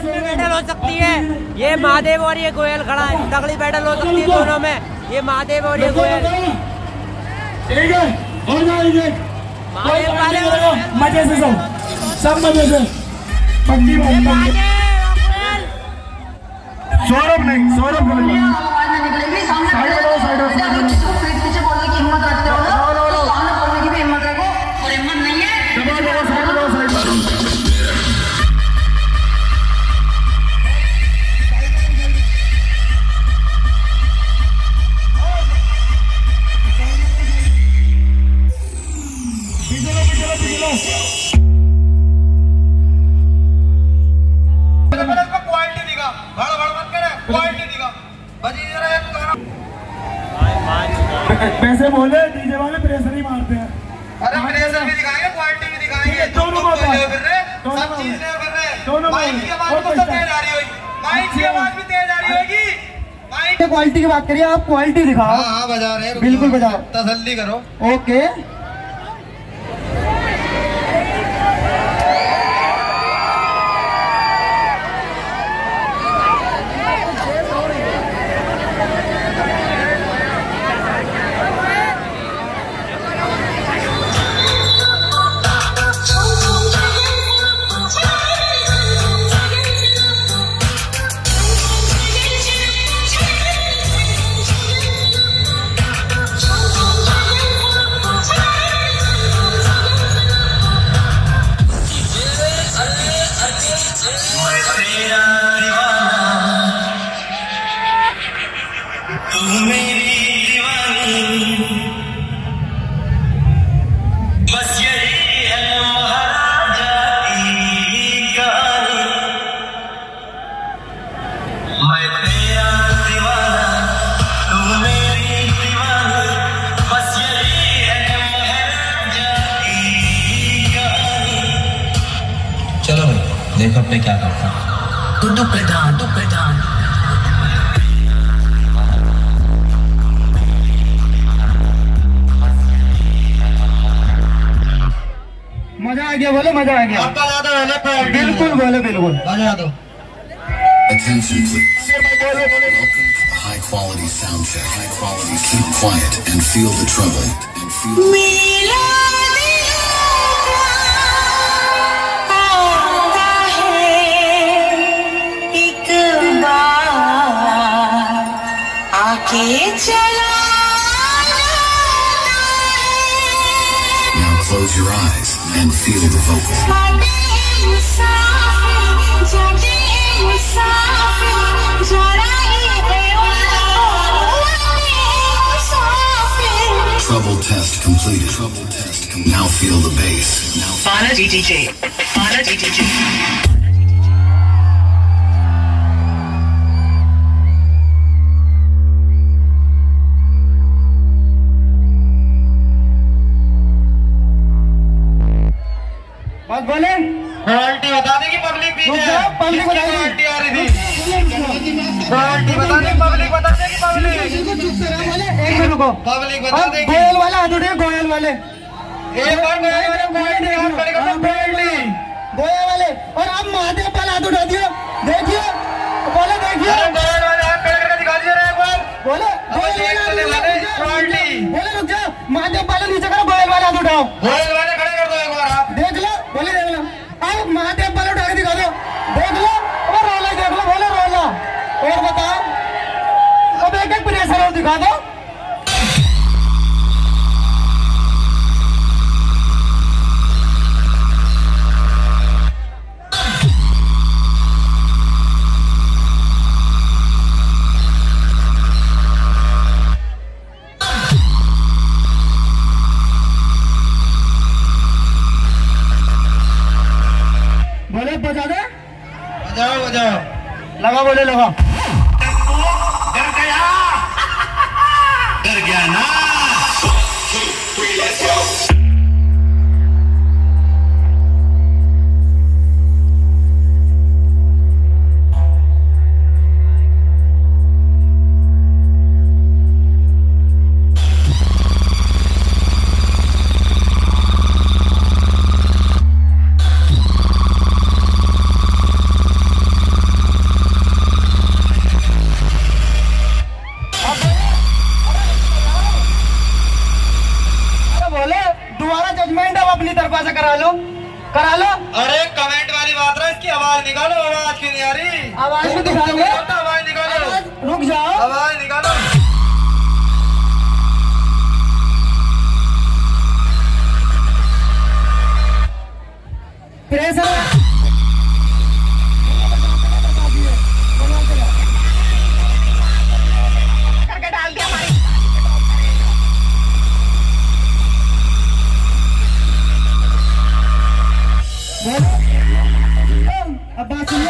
तगड़ी बैटल हो सकती है। ये महादेव और ये गोयल खड़ा है, तगड़ी बैटल हो सकती है दोनों में। ये महादेव और ये गोयल महादेव वाले मजे से सब मजे से सौरभ नहीं, सौरभ निकलेगी। पीछे बोलने की हिम्मत रखते हो ना, सामने बोलने की भी हिम्मत रखो, और हिम्मत नहीं है पैसे बोले डीजे वाले प्रेशर ही मारते हैं। अरे प्रेशर भी दिखाएंगे, क्वालिटी भी दिखाएंगे, दोनों सब चीज कर रहे हैं। माइक की आवाज तो तेज आ रही होगी, माइक की आवाज भी तेज आ रही होगी। माइक की क्वालिटी की बात करिए, आप क्वालिटी दिखाओ। हाँ बजा रहे हैं, बिल्कुल बजाओ, तसल्ली करो। ओके देखो पे क्या करता टुडू प्रधान मजा आ गया, बोलो मजा आ गया। बिल्कुल बोलो, बिल्कुल बजा दो। Attention please. Welcome to the high quality sound check. High quality, keep quiet and feel the trouble. And feel Now close your eyes and feel the vocal. Trouble test completed. Now feel the bass. Fana DDJ. बस बोले quality बता देगी public पीछे, public quality आ रही थी। Quality बता देगी public, बता देगी पब्लिक। एक मिनट रुको, पब्लिक बता देगी। गोयल वाला हाथ उठे, गोयल वाले एक बार गोयल वाले क्वालिटी हाथ करेगा तो क्वालिटी गोयल वाले। और आप महादेव वाला हाथ उठा दियो, देखिए बोले, देखिए गोयल वाले हाथ पेड़ करके दिखा दीजिए एक बार। बोले गोयल वाले क्वालिटी बोले, रुक जाओ, महादेव वाले नीचे करो, गोयल वाला हाथ उठाओ। गोयल वाले खड़े कर दो एक बार आप। देख लो, बोले देख लो, अब महादेव वाले उठा के दिखा दो, देख लो। और रोला देख लो, बोले रोला। और बताओ, अब एक एक प्रेशर और दिखा दो। बोले बजा दे, बजाओ लगा, बोले लगा। डर गया ना। निकालो। अरे कमेंट वाली बात है, इसकी आवाज निकालो। आवाज क्यों नहीं आ रही? आवाज भी दिखाओगे? आवाज निकालो। रुक जाओ, आवाज निकालो। प्रेशर करके डाल दिया हमारी। अब बात सुनिए।